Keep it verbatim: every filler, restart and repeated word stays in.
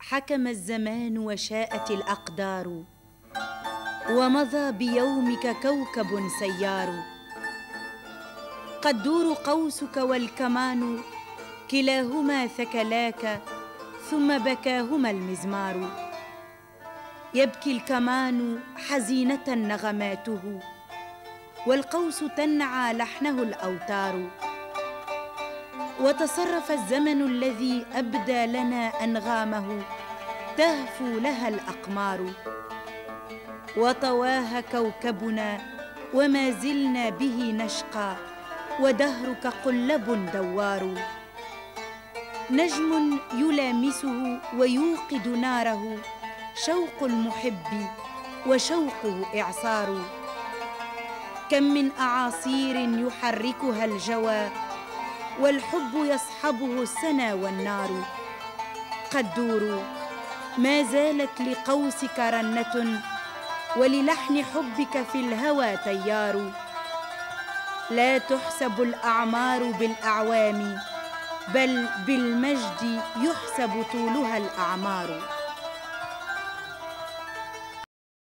حكم الزمان وشاءت الأقدار، ومضى بيومك كوكب سيار. قد دور قوسك والكمان، كلاهما ثكلاك ثم بكاهما المزمار. يبكي الكمان حزينة نغماته، والقوس تنعى لحنه الأوتار. وتصرف الزمن الذي أبدى لنا أنغامه، تهفو لها الأقمار. وطواها كوكبنا وما زلنا به نشقى، ودهرك قلب دوار. نجم يلامسه ويوقد ناره، شوق المحب وشوقه إعصار. كم من أعاصير يحركها الجوى، والحب يصحبه السنا والنار. قد دوروا ما زالت لقوسك رنة، وللحن حبك في الهوى تيار. لا تحسب الأعمار بالأعوام، بل بالمجد يحسب طولها الأعمار.